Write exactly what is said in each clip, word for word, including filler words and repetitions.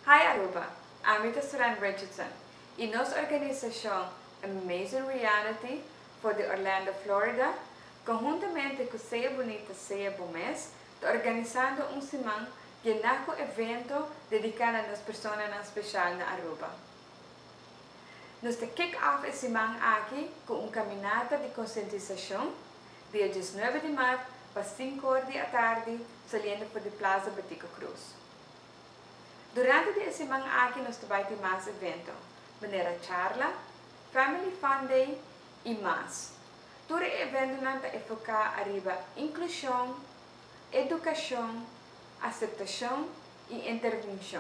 Hi Aruba, I'm Suran Richardson e nossa organização Amazing Reality for the Orlando, Florida, conjuntamente com Ceia Bonita Ceia Bomés, está organizando um semana que naco evento dedicado às pessoas especial na Aruba. Nós te kick off esse semana aqui com uma caminhada de conscientização, dia dezenove de março, para cinco horas da tarde, saliendo por a Plaza Batico Cruz. Durante a semana aqui nós vamos ter mais evento, maneira charla, family fun day e mais. Todo o evento está focado arriba inclusão, educação, aceitação e intervenção.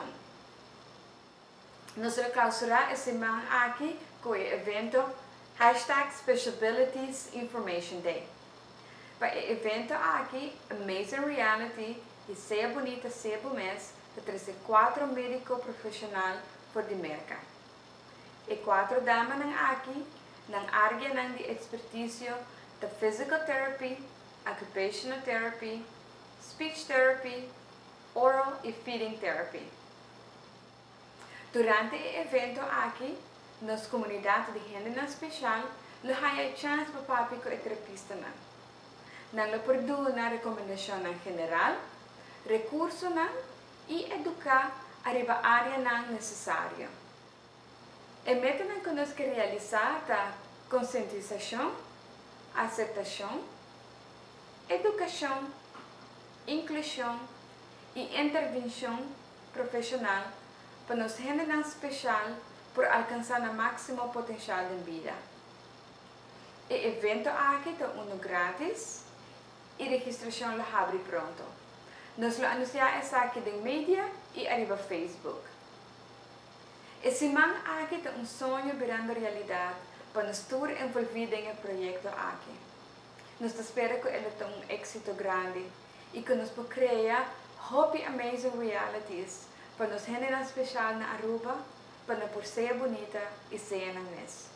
Nós vamos clausurar a semana aqui com o evento hashtag Specialabilities Information Day. Para o evento aqui, Amazing Reality e Ceia Bonita Ceia Bomés, que traz quatro médicos profissionais por de merca. E quatro damas aqui, na área de expertise de physical therapy, occupational therapy, speech therapy, oral e feeding therapy. Durante o evento aqui, nas comunidades de gente especial, lhe há chance para papi com o terapista. Nang lhe perdoo na recomendação general, recurso e educar arriba a área necessária. E meta que nós queremos realizar a conscientização, aceitação, educação, inclusão e intervenção profissional para nos gente especial por alcançar o máximo potencial de vida. O evento aqui é um grátis e registração la abre pronto. Nós lo anunciamos aqui em mídia e arriba Facebook. Esse semana aqui é um sonho virando realidade para nós estar envolvidos no projeto aqui. Nós esperamos que ele tenha um êxito grande e que nós possamos criar Happy Amazing Realities para nos gente especial na Aruba, para por Ceia Bonita e Ceia na Mes.